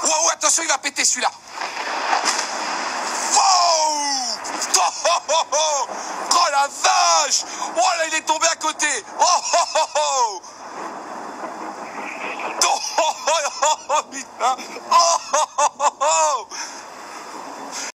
Oh, attention, il va péter celui-là. Oh, oh la vache. Oh là, il est tombé à côté. Oh. Oh, putain. Oh.